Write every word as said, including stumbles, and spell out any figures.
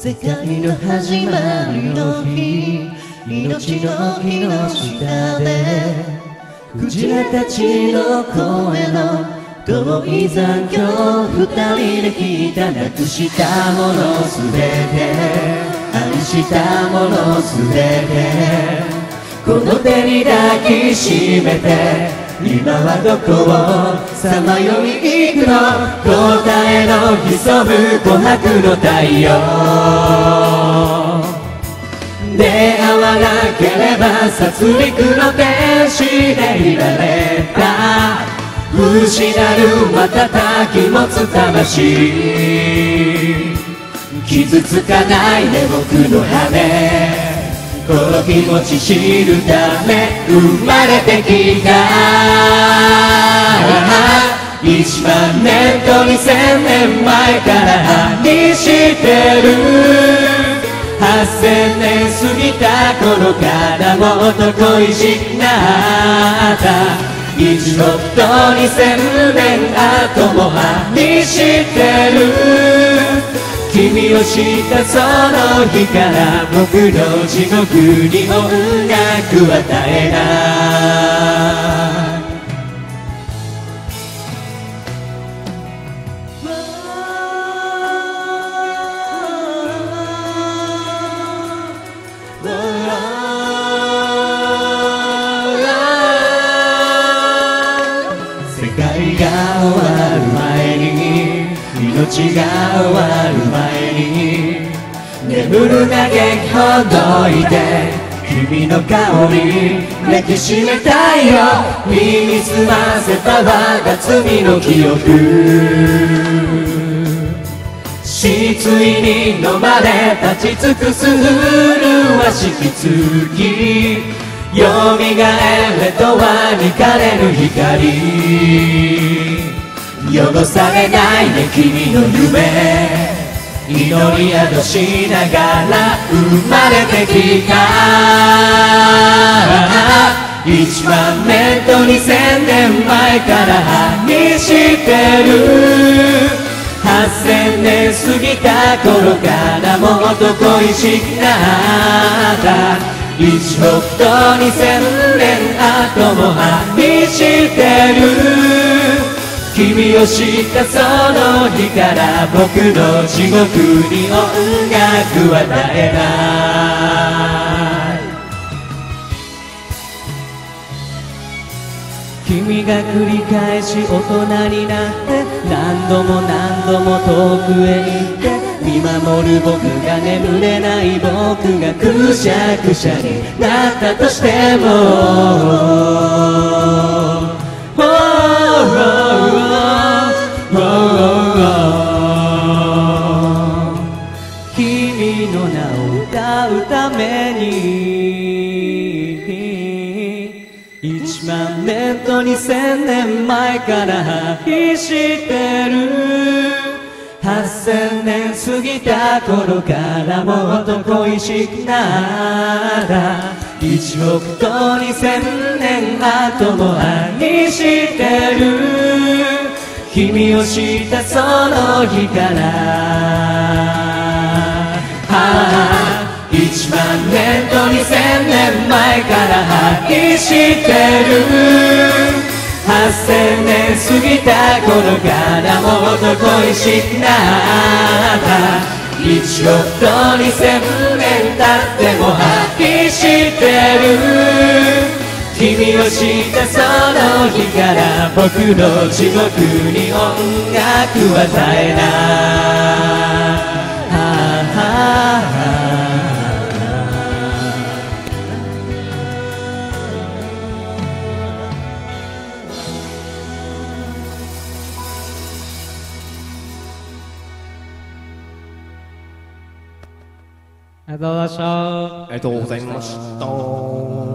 世界の始まりの日、命の木の下でクジラたちの声の遠い残響、二人で聞いたなくしたものすべて、愛したものすべて、この手に抱きしめて、今はどこをさまよい行くの、答えの潜む琥珀の太陽、出会わなければ殺戮の天使でいられた、失る瞬き持つ魂、傷つかないで僕の羽、この気持ち知るため生まれてきた。一万年と二千年前から愛してる、八千年過ぎた頃からもっと恋しくなった、一億と二千年後も愛してる、君を知ったその日から僕の地獄に音楽は絶えない。世界が終わる前に、命が終わる前に、眠る嘆きほどいて、君の香り抱きしめたいよ、身につませた我が罪の記憶、失意に飲まれ立ち尽くす麗しき月、よみがえれとは見かれぬ光、汚されないね君の夢、祈り宿しながら生まれてきた。一万年と二千年前から愛してる、八千年過ぎた頃からもっと恋しくなった、一億と二千年後も愛してる、君を知ったその日から僕の地獄に音楽は絶えない。君が繰り返し大人になって、何度も何度も遠くへ行って、見守る僕が眠れない僕がくしゃくしゃになったとしても、君の名を歌うために、一万年と二千年前から愛してる、八千年過ぎた頃からもっと恋しくなった、一億と二千年後も愛してる、君を知ったその日から、一万年と二千年前から愛してる、八千年過ぎた頃からもっと恋しくなった、一億と二千年経っても愛してる、君を知ったその日から僕の地獄に音楽は絶えない。 ありがとうございました。 ありがとうございました。